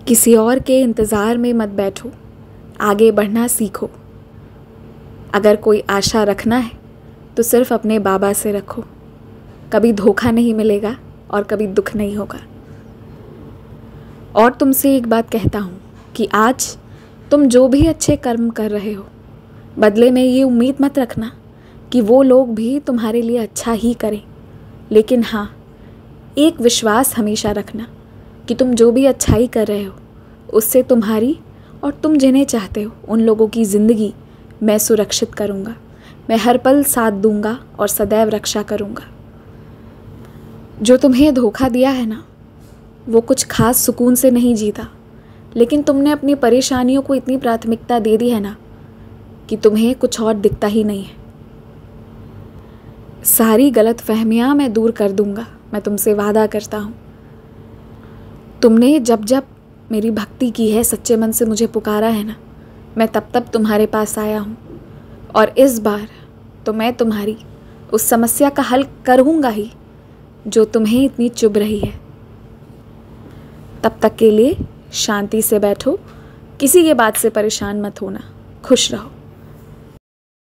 किसी और के इंतज़ार में मत बैठो, आगे बढ़ना सीखो। अगर कोई आशा रखना है तो सिर्फ अपने बाबा से रखो। कभी धोखा नहीं मिलेगा और कभी दुख नहीं होगा। और तुमसे एक बात कहता हूँ कि आज तुम जो भी अच्छे कर्म कर रहे हो, बदले में ये उम्मीद मत रखना कि वो लोग भी तुम्हारे लिए अच्छा ही करें। लेकिन हाँ, एक विश्वास हमेशा रखना कि तुम जो भी अच्छाई कर रहे हो उससे तुम्हारी और तुम जिन्हें चाहते हो उन लोगों की ज़िंदगी मैं सुरक्षित करूँगा। मैं हर पल साथ दूँगा और सदैव रक्षा करूँगा। जो तुम्हें धोखा दिया है ना, वो कुछ खास सुकून से नहीं जीता, लेकिन तुमने अपनी परेशानियों को इतनी प्राथमिकता दे दी है ना कि तुम्हें कुछ और दिखता ही नहीं है। सारी गलतफहमियां मैं दूर कर दूंगा, मैं तुमसे वादा करता हूँ। तुमने जब जब मेरी भक्ति की है, सच्चे मन से मुझे पुकारा है ना, मैं तब तब तुम्हारे पास आया हूँ। और इस बार तो मैं तुम्हारी उस समस्या का हल करूँगा ही जो तुम्हें इतनी चुभ रही है। तब तक के लिए शांति से बैठो, किसी के बात से परेशान मत होना। खुश रहो।